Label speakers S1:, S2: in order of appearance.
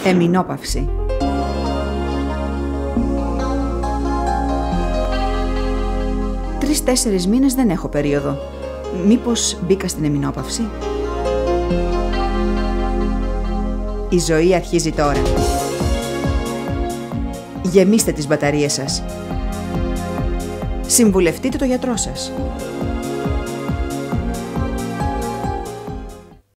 S1: Εμεινόπαυση. Τρεις-τέσσερις μήνες δεν έχω περίοδο. Μήπως μπήκα στην εμεινόπαυση? Η ζωή αρχίζει τώρα. Γεμίστε τις μπαταρίες σας. Συμβουλευτείτε το γιατρό σας.